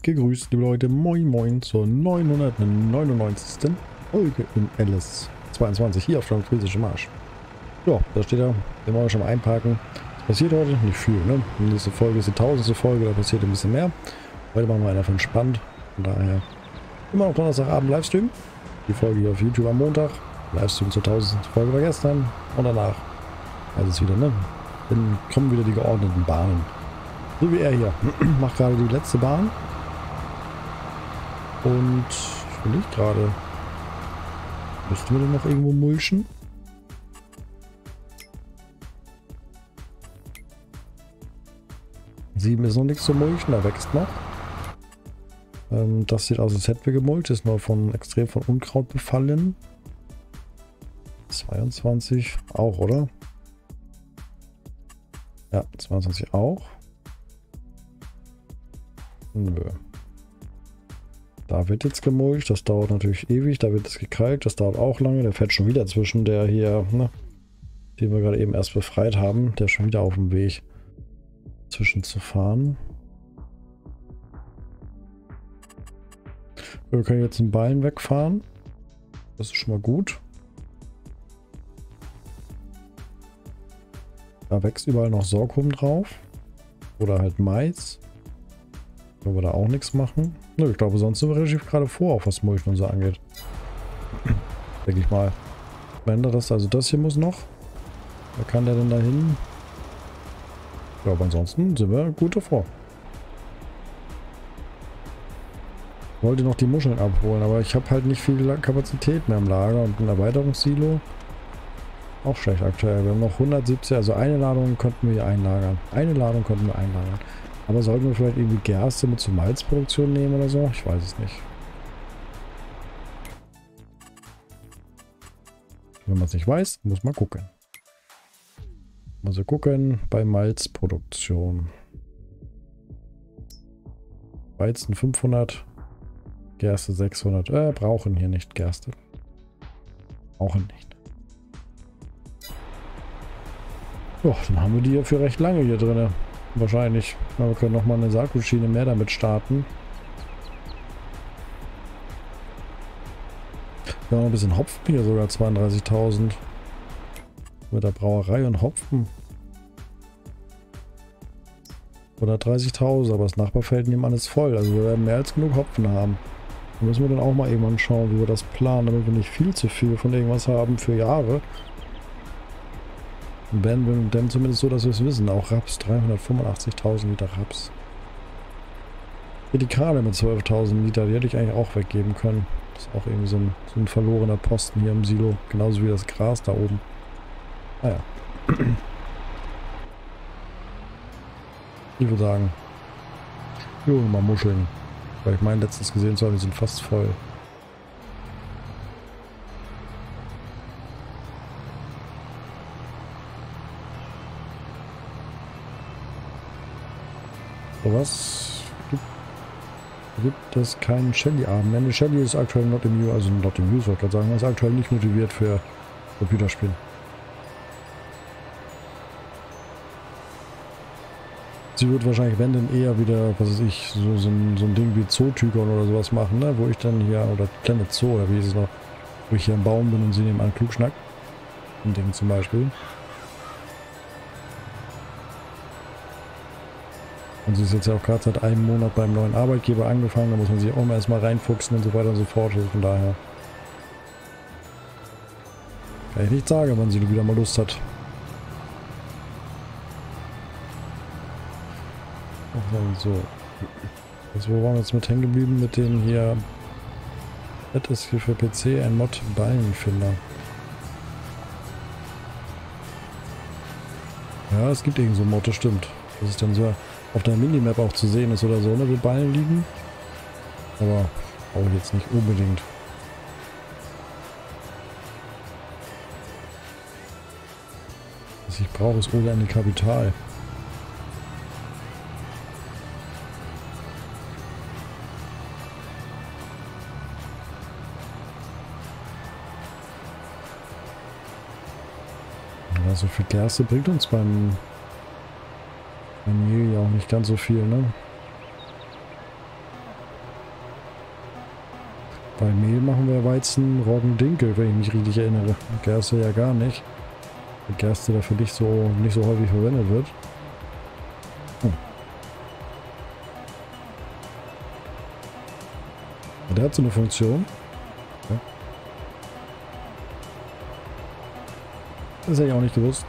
Seid gegrüßt, liebe Leute. Moin Moin zur 999. Folge in LS22 hier auf dem Friesischen Marsch. Ja, da steht er. Den wollen wir schon mal einparken. Das passiert heute nicht viel, ne? Die nächste Folge ist die 1000. Folge, da passiert ein bisschen mehr. Heute machen wir einfach entspannt. Von daher immer noch Donnerstagabend Livestream. Die Folge hier auf YouTube am Montag. Livestream zur 1000. Folge war gestern. Und danach alles wieder, ne? Dann kommen wieder die geordneten Bahnen. So wie er hier. Macht gerade die letzte Bahn. Und ich will nicht gerade. Müssten wir denn noch irgendwo mulchen? Sieben ist noch nichts zu mulchen, da wächst noch. Das sieht aus, als hätten wir gemulcht. Ist nur extrem von Unkraut befallen. 22 auch, oder? Ja, 22 auch. Nö. Da wird jetzt gemulcht, das dauert natürlich ewig, da wird es gekalkt, das dauert auch lange. Der fährt schon wieder zwischen der hier, ne, den wir gerade eben erst befreit haben, der ist schon wieder auf dem Weg zwischen zu fahren. Wir können jetzt einen Ballen wegfahren, das ist schon mal gut. Da wächst überall noch Sorghum drauf oder halt Mais. Wenn wir da auch nichts machen. Nö, ich glaube, sonst sind wir relativ gerade vor, auf was Mulchen und so angeht. Denke ich mal. Wenn das, also das hier muss noch. Wer kann der denn da hin? Ja, aber ansonsten sind wir gut davor. Ich wollte noch die Muscheln abholen, aber ich habe halt nicht viel Kapazität mehr im Lager und ein Erweiterungssilo. Auch schlecht aktuell. Wir haben noch 170, also eine Ladung könnten wir hier einlagern. Eine Ladung könnten wir einlagern. Aber sollten wir vielleicht irgendwie Gerste mit zur Malzproduktion nehmen oder so? Ich weiß es nicht. Wenn man es nicht weiß, muss man gucken. Muss man gucken bei Malzproduktion. Weizen 500, Gerste 600. Brauchen hier nicht Gerste. Brauchen nicht. Ja, dann haben wir die ja für recht lange hier drin. Wahrscheinlich. Aber wir können nochmal eine Saatgutschiene mehr damit starten. Wir haben noch ein bisschen Hopfen hier, sogar 32.000. Mit der Brauerei und Hopfen. Oder 30.000, aber das Nachbarfeld nebenan ist voll. Also wir werden mehr als genug Hopfen haben. Da müssen wir dann auch mal irgendwann schauen, wie wir das planen, damit wir nicht viel zu viel von irgendwas haben für Jahre. Werden wir dann zumindest so, dass wir es wissen. Auch Raps, 385.000 Liter Raps. Edikale mit 12.000 Liter, die hätte ich eigentlich auch weggeben können. Das ist auch irgendwie so ein verlorener Posten hier im Silo. Genauso wie das Gras da oben. Naja. Ich würde sagen, jo, mal Muscheln. Weil ich meine, letztens gesehen zu haben, die sind fast voll. Was gibt es keinen Shelly-Abend? Eine Shelly ist aktuell not in use, also not in use, wollte ich sagen, ist aktuell nicht motiviert für Computerspielen. Sie wird wahrscheinlich, wenn denn eher wieder, was weiß ich, so ein Ding wie Zootykon oder sowas machen, ne? Wo ich dann hier, oder Planet Zoo, oder wie ist es noch, wo ich hier am Baum bin und sie nebenan klugschnack. Ein Ding zum Beispiel. Und sie ist jetzt ja auch gerade seit einem Monat beim neuen Arbeitgeber angefangen, da muss man sich auch mal erstmal reinfuchsen und so weiter und so fort. Also von daher kann ich nicht sagen, wann sie wieder mal Lust hat. So. Also wo waren wir jetzt mit hängen geblieben? Mit dem hier. Das ist hier für PC ein Mod Ballenfinder. Ja, es gibt irgend so ein Mod, das stimmt. Das ist dann so auf der Minimap auch zu sehen ist oder so, ne, wo Ballen liegen. Aber auch jetzt nicht unbedingt. Was ich brauche, ist ohne Ende Kapital. Ja, so viel Gerste bringt uns beim Mehl ja auch nicht ganz so viel, ne? Bei Mehl machen wir Weizen, Roggen, Dinkel, wenn ich mich richtig erinnere. Gerste ja gar nicht. Die Gerste dafür nicht so häufig verwendet wird. Der hat so eine Funktion. Ja. Das hätte ich auch nicht gewusst.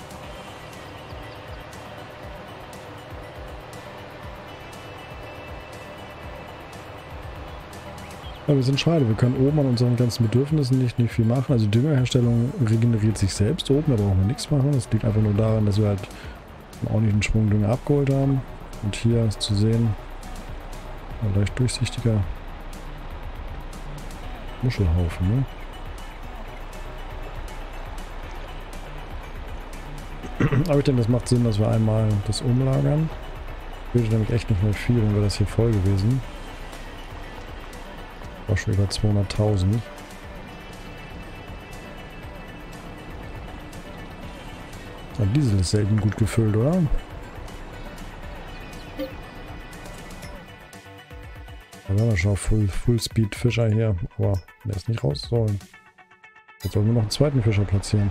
Ja, wir sind schade. Wir können oben an unseren ganzen Bedürfnissen nicht viel machen. Also die Düngerherstellung regeneriert sich selbst oben, da brauchen wir nichts machen. Das liegt einfach nur daran, dass wir halt einen ordentlichen Schwung Dünger abgeholt haben. Und hier ist zu sehen, ein leicht durchsichtiger Muschelhaufen, ne? Aber ich denke, das macht Sinn, dass wir einmal das umlagern. Würde nämlich echt nicht mehr viel, dann wäre das hier voll gewesen. War schon über 200.000. Der Diesel ist selten gut gefüllt, oder? Da haben wir schon Full-Speed Fischer hier, aber der ist nicht raus sollen. Jetzt sollen wir noch einen zweiten Fischer platzieren.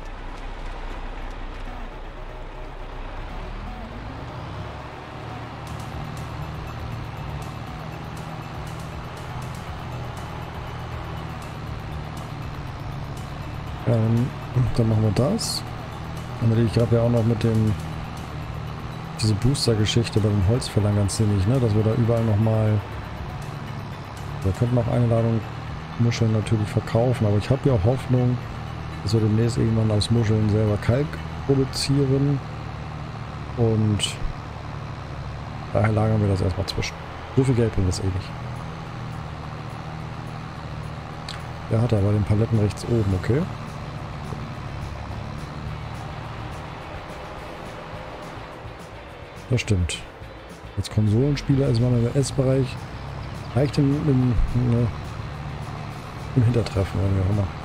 Dann machen wir das. Dann ich glaube ja auch noch mit dem diese Booster-Geschichte bei den Holzfällern ganz sinnig, ne? Dass wir da überall nochmal. Wir könnten auch eine Ladung Muscheln natürlich verkaufen, aber ich habe ja auch Hoffnung, dass wir demnächst irgendwann aus Muscheln selber Kalk produzieren. Und daher lagern wir das erstmal zwischen. So viel Geld bringt das eh nicht. Der hat aber den Paletten rechts oben, okay. Das stimmt. Als Konsolenspieler ist man im S-Bereich leicht im Hintertreffen, oder wie auch immer.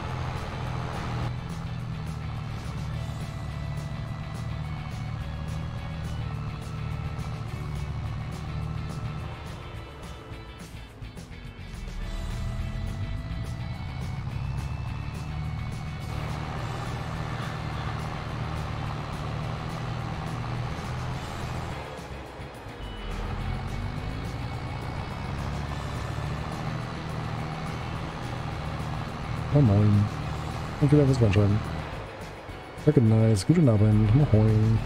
Oh moin. Und wieder was reinschreiben. Danke, nice. Guten Abend. Moin.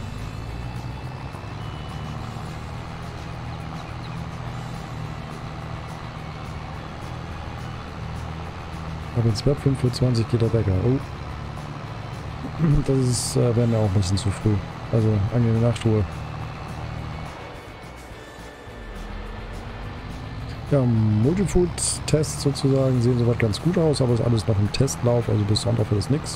Aber ins Web 5:20 Uhr geht der Bäcker. Oh. Das ist, wäre mir auch ein bisschen zu früh. Also, angenehme Nachtruhe. Ja, Multifood-Tests sozusagen sehen soweit ganz gut aus, aber ist alles noch im Testlauf, also bis Sonntag wird es nichts.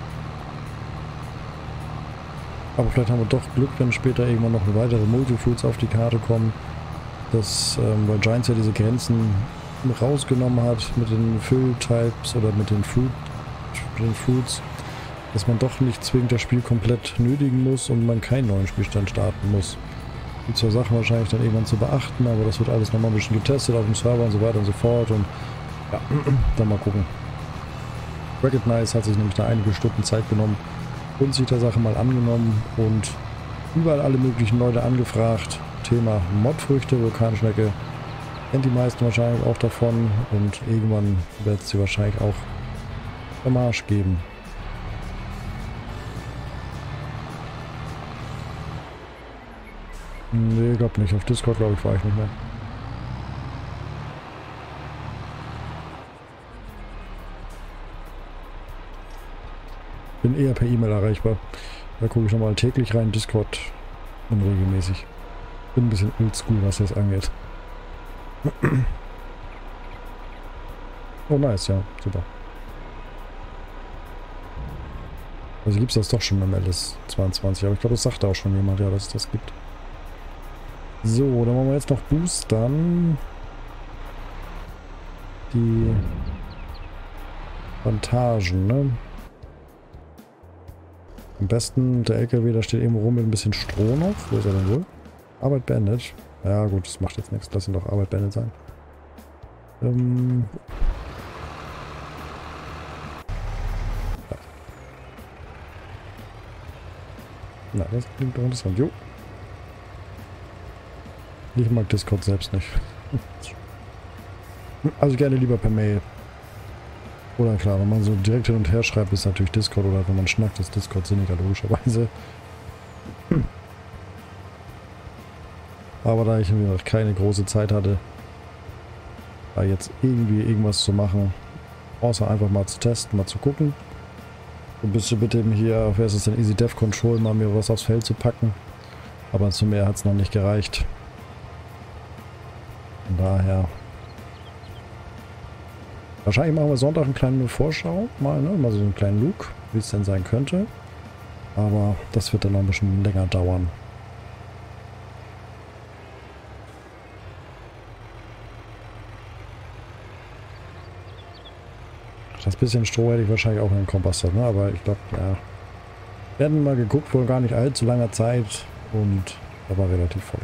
Aber vielleicht haben wir doch Glück, wenn später irgendwann noch weitere Multifoods auf die Karte kommen. Dass, weil Giants ja diese Grenzen rausgenommen hat mit den Fill-Types oder mit den Foods, dass man doch nicht zwingend das Spiel komplett nötigen muss und man keinen neuen Spielstand starten muss. Die zwei Sachen wahrscheinlich dann irgendwann zu beachten, aber das wird alles nochmal ein bisschen getestet auf dem Server und so weiter und so fort und ja, dann mal gucken. Recognize hat sich nämlich da einige Stunden Zeit genommen und sich der Sache mal angenommen und überall alle möglichen Leute angefragt. Thema Modfrüchte, Vulkanschnecke, kennt die meisten wahrscheinlich auch davon und irgendwann wird es sie wahrscheinlich auch am Arsch geben. Nee, glaub nicht. Auf Discord, glaube ich, war ich nicht mehr. Bin eher per E-Mail erreichbar. Da gucke ich nochmal täglich rein. Discord unregelmäßig. Bin ein bisschen oldschool, was das angeht. Oh, nice, ja. Super. Also gibt es das doch schon im LS22. Aber ich glaube, das sagt auch schon jemand, ja, dass es das gibt. So, dann wollen wir jetzt noch boostern. Die Plantagen, ne? Am besten der LKW, da steht irgendwo rum mit ein bisschen Stroh noch. Wo ist er denn wohl? Arbeit beendet. Ja gut, das macht jetzt nichts. Lass ihn doch Arbeit beendet sein. Ähm, Na, das klingt doch interessant. Jo. Ich mag Discord selbst nicht. Also gerne lieber per Mail. Oder klar, wenn man so direkt hin und her schreibt, ist natürlich Discord. Oder wenn man schnackt, ist Discord sinniger, logischerweise. Aber da ich mir noch keine große Zeit hatte, da jetzt irgendwie irgendwas zu machen, außer einfach mal zu testen, mal zu gucken. Und bist du bitte hier, wer ist es denn, Easy Dev Control, mal mir was aufs Feld zu packen. Aber zu mehr hat es noch nicht gereicht. Von daher. Wahrscheinlich machen wir Sonntag eine kleine Vorschau, mal, ne? Mal so einen kleinen Look, wie es denn sein könnte. Aber das wird dann noch ein bisschen länger dauern. Das bisschen Stroh hätte ich wahrscheinlich auch in den Kompass, ne? Aber ich glaube, ja. Wir hatten mal geguckt vor gar nicht allzu langer Zeit und da war relativ voll.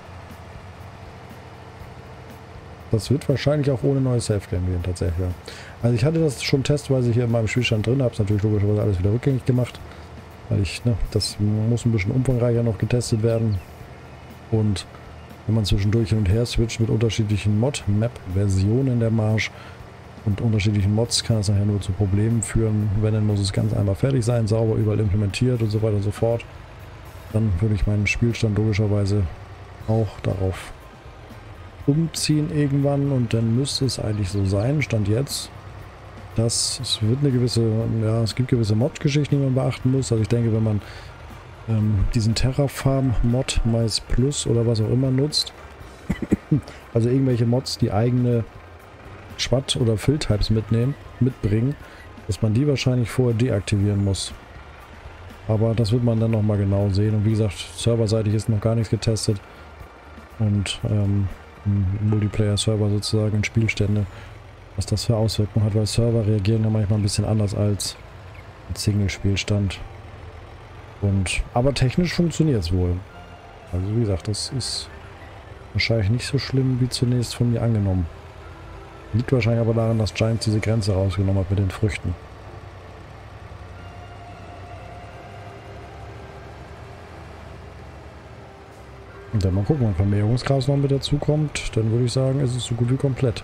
Das wird wahrscheinlich auch ohne neues Safe-Game gehen, tatsächlich. Also ich hatte das schon testweise hier in meinem Spielstand drin, habe es natürlich logischerweise alles wieder rückgängig gemacht. Weil ich, ne, das muss ein bisschen umfangreicher noch getestet werden. Und wenn man zwischendurch hin und her switcht mit unterschiedlichen Mod-Map-Versionen der Marsch und unterschiedlichen Mods, kann das nachher nur zu Problemen führen. Wenn, dann muss es ganz einmal fertig sein, sauber überall implementiert und so weiter und so fort. Dann würde ich meinen Spielstand logischerweise auch darauf umziehen irgendwann und dann müsste es eigentlich so sein, Stand jetzt, dass es wird eine gewisse, ja, es gibt gewisse Mod-Geschichten, die man beachten muss. Also ich denke, wenn man diesen Terraform-Mod, Mais Plus oder was auch immer nutzt, also irgendwelche Mods, die eigene Schwatt- oder Fill-Types mitbringen, dass man die wahrscheinlich vorher deaktivieren muss. Aber das wird man dann nochmal genau sehen. Und wie gesagt, serverseitig ist noch gar nichts getestet. Und Multiplayer-Server sozusagen in Spielstände, was das für Auswirkungen hat, weil Server reagieren ja manchmal ein bisschen anders als ein Single-Spielstand. Aber technisch funktioniert es wohl. Also wie gesagt, das ist wahrscheinlich nicht so schlimm wie zunächst von mir angenommen. Liegt wahrscheinlich aber daran, dass Giants diese Grenze rausgenommen hat mit den Früchten. Und dann mal gucken, wenn Vermehrungsgras noch mit dazu kommt, dann würde ich sagen, ist es so gut wie komplett.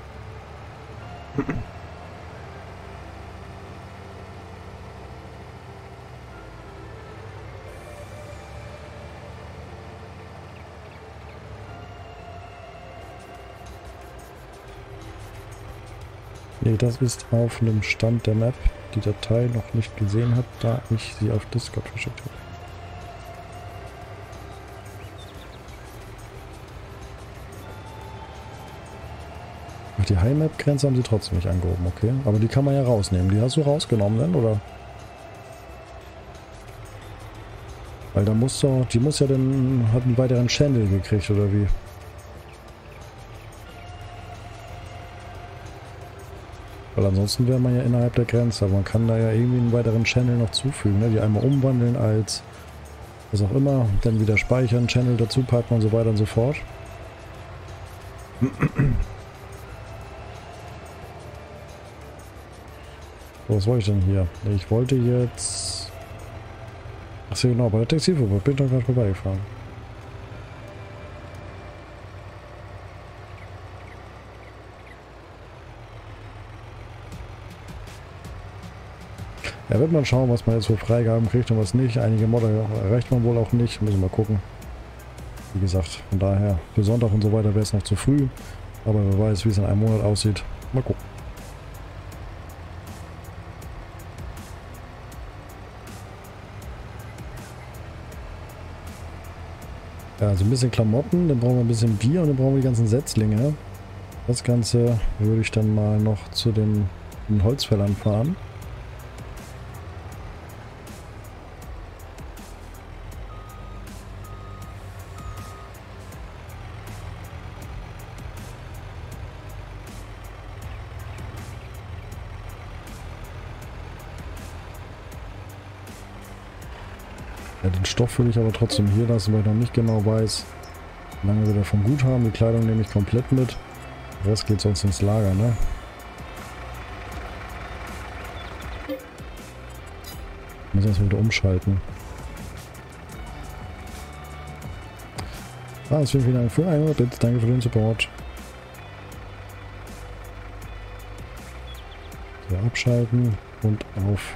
Nee, das ist auf einem Stand der Map, die Datei noch nicht gesehen hat, da ich sie auf Discord verschickt habe. Die High-Map-Grenze haben sie trotzdem nicht angehoben, okay. Aber die kann man ja rausnehmen. Die hast du rausgenommen, denn, oder? Weil da muss doch, die muss ja dann, hat einen weiteren Channel gekriegt, oder wie? Weil ansonsten wäre man ja innerhalb der Grenze, aber man kann da ja irgendwie einen weiteren Channel noch zufügen, ne? Die einmal umwandeln als, was auch immer, dann wieder speichern, Channel dazu packen und so weiter und so fort. Was wollte ich denn hier? Ich wollte jetzt... Achso, genau, bei der Textilfabrik bin ich doch gerade vorbeigefahren. Ja, wird man schauen, was man jetzt für Freigaben kriegt und was nicht. Einige Modder erreicht man wohl auch nicht. Müssen wir mal gucken. Wie gesagt, von daher, für Sonntag und so weiter wäre es noch zu früh. Aber wer weiß, wie es in einem Monat aussieht. Mal gucken. Ja, also ein bisschen Klamotten, dann brauchen wir ein bisschen Bier und dann brauchen wir die ganzen Setzlinge. Das Ganze würde ich dann mal noch zu den Holzfällern fahren. Ja, den Stoff würde ich aber trotzdem hier lassen, weil ich noch nicht genau weiß, wie lange wir davon gut haben. Die Kleidung nehme ich komplett mit. Der Rest geht sonst ins Lager, ne? Muss erstmal wieder umschalten. Vielen Dank für 100 Bits. Danke für den Support. So, abschalten und auf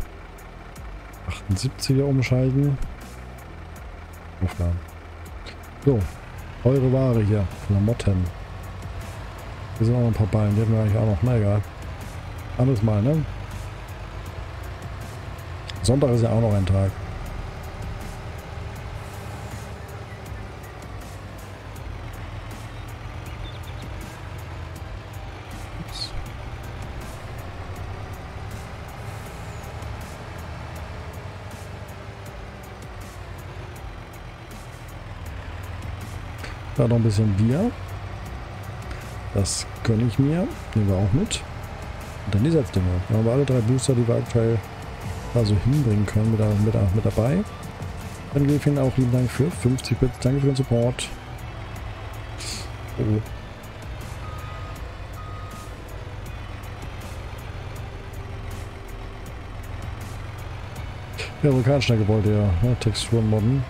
78er umschalten. Aufladen. So, eure Ware hier. Klamotten. Hier sind auch noch ein paar Ballen. Die hatten wir eigentlich auch noch. Na egal. Alles mal, ne? Sonntag ist ja auch noch ein Tag. Ups. Da noch ein bisschen Bier. Das gönne ich mir. Nehmen wir auch mit. Und dann die Setzdinger. Dann haben wir alle 3 Booster, die wir aktuell da so hinbringen können, mit dabei. Dann gebe ich Ihnen auch lieben Dank für 50 Bits. Danke für den Support. Oh. Ja, Vulkansteige wollte ja, Texturen modden.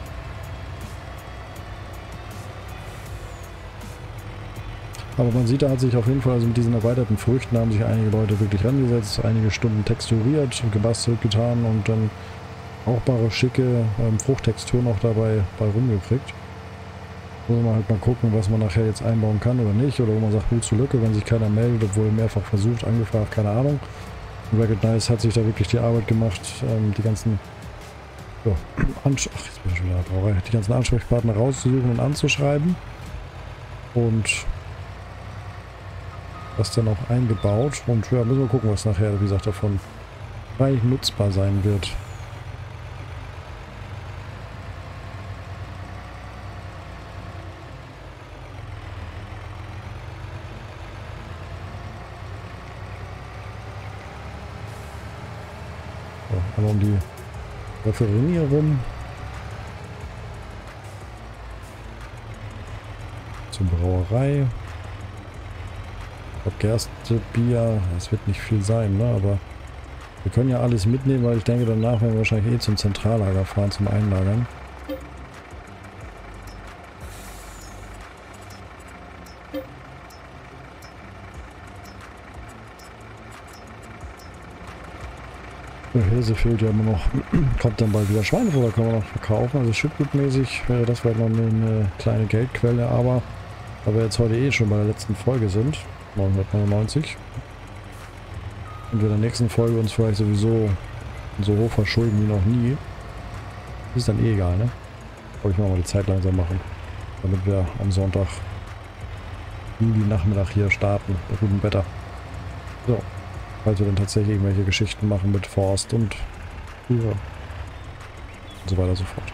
Aber man sieht, da hat sich auf jeden Fall, also mit diesen erweiterten Früchten haben sich einige Leute wirklich rangesetzt, einige Stunden texturiert und gebastelt getan und dann brauchbare, schicke Fruchttexturen auch dabei rumgekriegt. Muss man halt mal gucken, was man nachher jetzt einbauen kann oder nicht, oder wo man sagt, gut zur Lücke, wenn sich keiner meldet, obwohl mehrfach versucht, angefragt, keine Ahnung. Und Ragged Nice hat sich da wirklich die Arbeit gemacht, die ganzen jetzt bin ich schon wieder Brauerei. Die ganzen Ansprechpartner rauszusuchen und anzuschreiben. Und das dann auch eingebaut. Und ja, müssen wir gucken, was nachher, wie gesagt, davon eigentlich nutzbar sein wird. So, einmal um die Referenie herum. Zur Brauerei. Ich glaube, Gerstebier, das wird nicht viel sein, ne? Aber wir können ja alles mitnehmen, weil ich denke, danach werden wir wahrscheinlich zum Zentrallager fahren, zum Einlagern. Der Hirse fehlt ja immer noch. Kommt dann bald wieder Schweinefutter, können wir noch verkaufen. Also schüttgutmäßig wäre das vielleicht noch eine kleine Geldquelle, aber da wir jetzt heute eh schon bei der letzten Folge sind, 999, und wir in der nächsten Folge uns vielleicht sowieso so hoch verschulden wie noch nie, ist dann eh egal, ne? Aber ich mal die Zeit langsam machen, damit wir am Sonntag Juli-Nachmittag hier starten, bei gutem Wetter. So, falls wir dann tatsächlich irgendwelche Geschichten machen mit Forst und Führer und so weiter und so fort.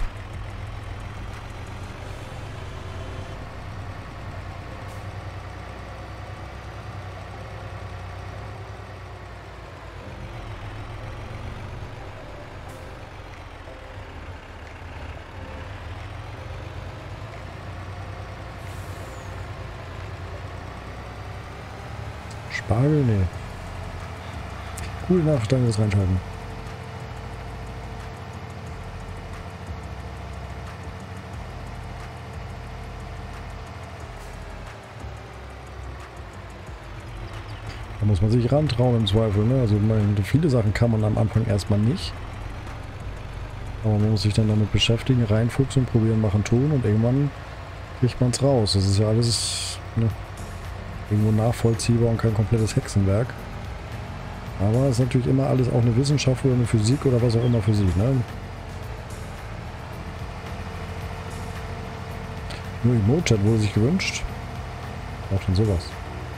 Spargel? Nee. Cool, danke fürs Reinschalten. Da muss man sich rantrauen im Zweifel, ne? Also viele Sachen kann man am Anfang erstmal nicht. Aber man muss sich dann damit beschäftigen, reinfuchsen, probieren, machen, tun und irgendwann kriegt man es raus. Das ist ja alles, ne, irgendwo nachvollziehbar und kein komplettes Hexenwerk. Aber es ist natürlich immer alles auch eine Wissenschaft oder eine Physik oder was auch immer für sich, ne? Nur Emote-Chat wurde sich gewünscht. Auch denn sowas.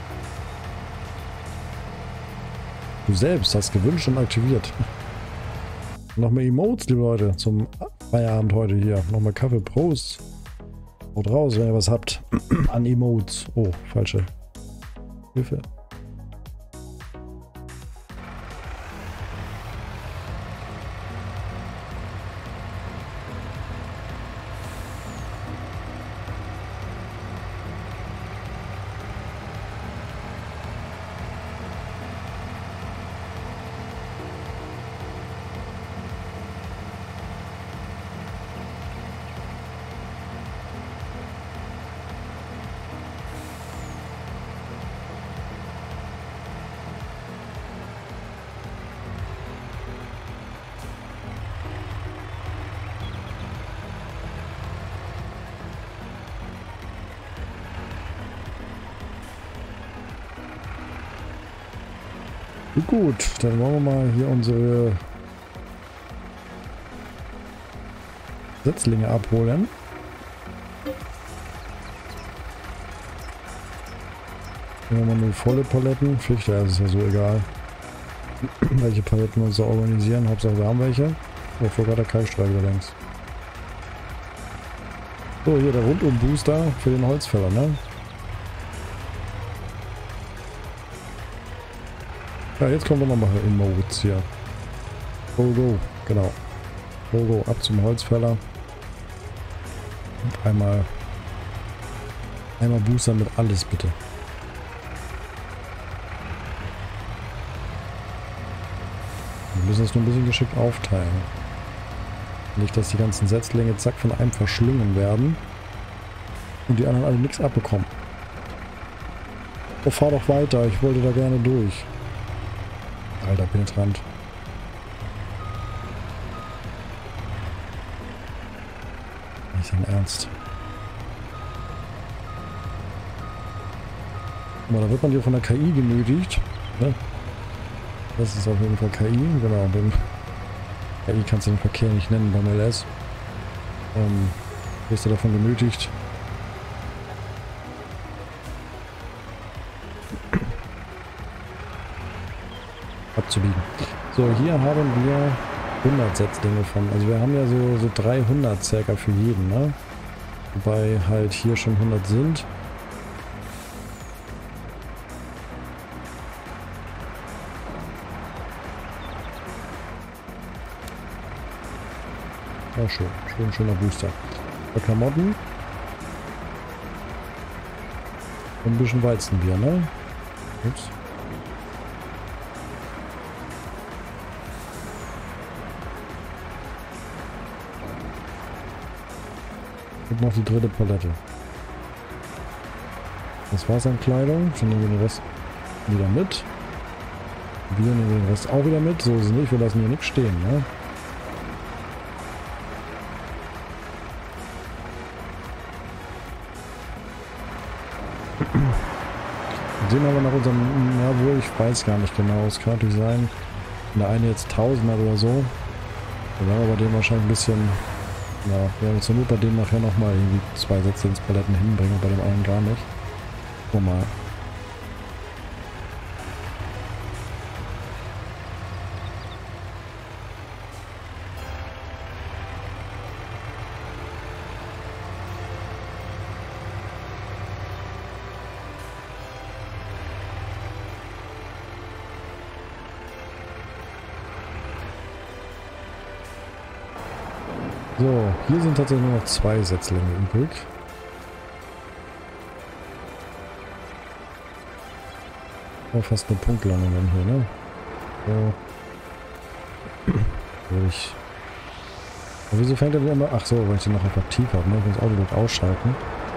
Du selbst hast gewünscht und aktiviert. Nochmal Emotes, liebe Leute, zum Feierabend heute hier. Nochmal Kaffee, Prost. Haut raus, wenn ihr was habt an Emotes. Oh, falsche Hilfe. Gut, dann wollen wir mal hier unsere Setzlinge abholen. Nehmen wir mal nur volle Paletten. Fichte, das ist ja so egal. Welche Paletten wir uns da organisieren. Hauptsache wir haben welche. Wovor gerade der Kalkstrahl wieder längs. So, hier der Rundum-Booster für den Holzfäller, ne? Ja, jetzt kommen wir nochmal in Moritz hier. Go, go, genau. Go, go, ab zum Holzfäller. Und einmal Booster mit alles, bitte. Wir müssen es nur ein bisschen geschickt aufteilen. Nicht, dass die ganzen Setzlinge zack von einem verschlungen werden und die anderen alle nichts abbekommen. Oh, fahr doch weiter, ich wollte da gerne durch. Alter, penetrant. Nicht dein Ernst. Aber da wird man hier von der KI genötigt. Ne? Das ist auf jeden Fall KI, genau. Den KI kannst du den Verkehr nicht nennen beim LS. Wirst du davon genötigt. Abzubiegen. So, hier haben wir 100 Setzlinge von. Also wir haben ja so 300 circa für jeden, ne? Wobei halt hier schon 100 sind. Ja, schön. Schöner Booster. Bei Klamotten. Und ein bisschen Weizenbier, ne? Ups. Und noch die dritte Palette. Das war's an Kleidung. Dann nehmen wir den Rest wieder mit. Wir nehmen den Rest auch wieder mit. So ist es nicht. Wir lassen hier nichts stehen, ne? Sehen wir nach unserem, jawohl, ich weiß gar nicht genau, es kann natürlich sein, wenn der eine jetzt 1000 hat oder so, dann werden wir bei dem wahrscheinlich ein bisschen, ja, wir werden zur Not bei dem nachher nochmal irgendwie 2 Setzlingspaletten hinbringen und bei dem einen gar nicht. Guck mal. So, hier sind tatsächlich nur noch 2 Setzlinge übrig. Oh, fast eine Punktlandung dann hier, ne? So. Aber wieso fängt er denn immer... Ach so, weil ich den noch auf aktiv habe, ne? Ich muss das Auto dort ausschalten.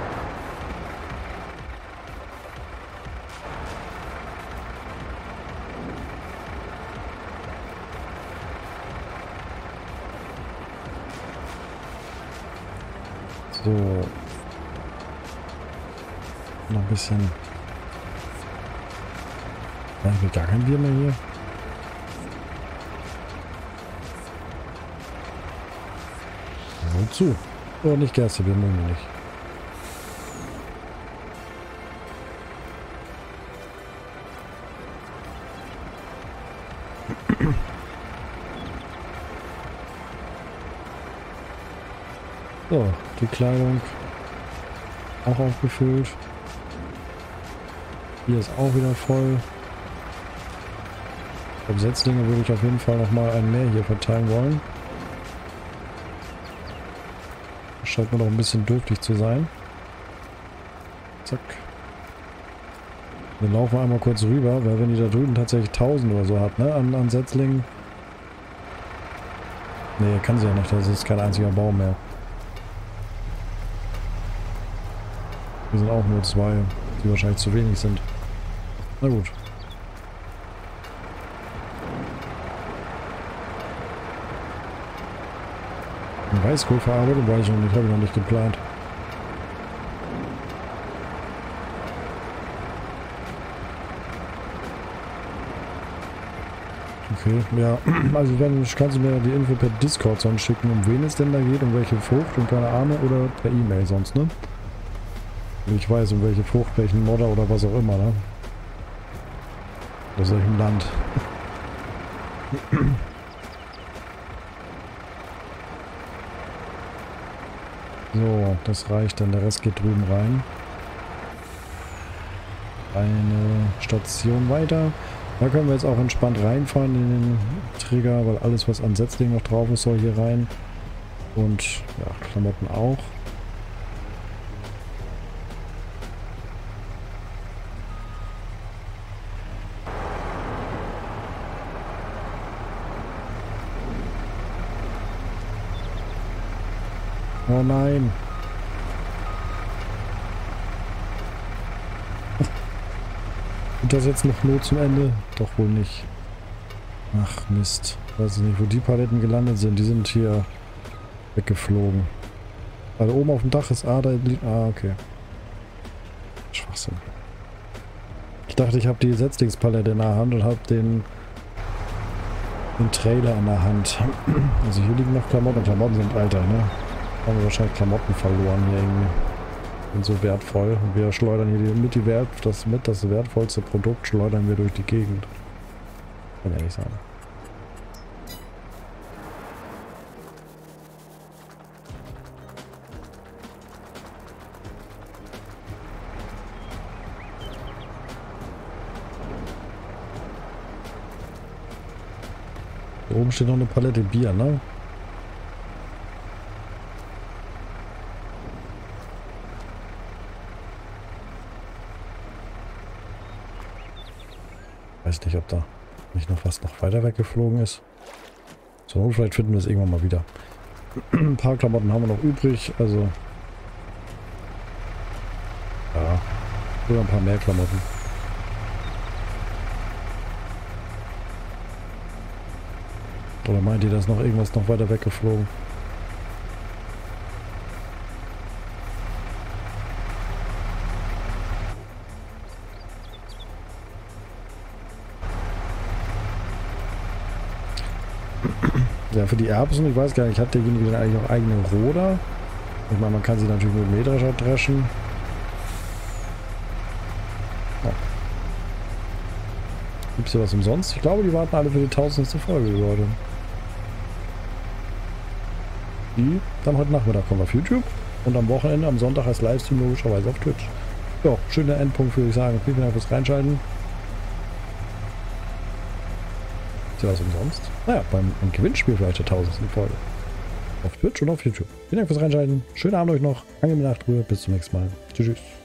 So. Noch ein bisschen. Ja, ich will gar kein Bier mehr hier. Wozu? Oh, nicht Gerste, wir mögen nicht. So, die Kleidung auch aufgefüllt. Hier ist auch wieder voll. Ich glaube, Setzlinge würde ich auf jeden Fall nochmal einen mehr hier verteilen wollen. Das scheint mir noch ein bisschen dürftig zu sein. Zack. Dann laufen wir einmal kurz rüber, weil wenn die da drüben tatsächlich 1000 oder so hat, ne, an Setzlingen. Nee, kann sie ja nicht, das ist kein einziger Baum mehr. Hier sind auch nur 2, die wahrscheinlich zu wenig sind. Na gut. Weißkohl verarbeitet, weiß ich noch nicht, habe ich noch nicht geplant. Okay, ja. Also wenn, kannst du mir die Info per Discord sonst schicken, um wen es denn da geht, um welche Frucht und keine Ahnung, oder per E-Mail sonst, ne? Ich weiß, um welche Frucht, welchen Modder oder was auch immer, ne? Aus welchem Land. So, das reicht dann. Der Rest geht drüben rein. Eine Station weiter. Da können wir jetzt auch entspannt reinfahren in den Trigger, weil alles, was an Setzling noch drauf ist, soll hier rein. Und ja, Klamotten auch. Oh nein. Und das jetzt noch Not zum Ende? Doch wohl nicht. Ach Mist. Weiß ich nicht, wo die Paletten gelandet sind. Die sind hier weggeflogen. Weil oben auf dem Dach ist da liegt. Ah, okay. Schwachsinn. Ich dachte, ich habe die Setzlingspalette in der Hand und habe den Trailer in der Hand. Also hier liegen noch Klamotten. Klamotten sind alter, ne? Haben wir wahrscheinlich Klamotten verloren hier irgendwie. Sind so wertvoll. Und wir schleudern hier das wertvollste Produkt schleudern wir durch die Gegend. Kann ehrlich sein. Da oben steht noch eine Palette Bier, ne? Weiß nicht, ob da nicht noch was noch weiter weggeflogen ist. So, vielleicht finden wir es irgendwann mal wieder. Ein paar Klamotten haben wir noch übrig, also ja, oder ein paar mehr Klamotten. Oder meint ihr, da ist noch irgendwas noch weiter weggeflogen? Ja, für die Erbsen, ich weiß gar nicht, hat derjenige denn eigentlich auch eigene Roder? Ich meine, man kann sie natürlich mit Mähdrescher dreschen. Oh. Gibt es hier was umsonst? Ich glaube, die warten alle für die 1000. Folge, Leute. Die dann heute Nachmittag kommen auf YouTube und am Wochenende, am Sonntag als Livestream logischerweise auf Twitch. Ja, schöner Endpunkt, würde ich sagen. Vielen Dank fürs Reinschalten. Ist ja was umsonst? Naja, beim Gewinnspiel für euch der 1000. Folge. Auf Twitch und auf YouTube. Vielen Dank fürs Reinschalten. Schönen Abend euch noch. Angenehme Nacht, Ruhe. Bis zum nächsten Mal. Tschüss.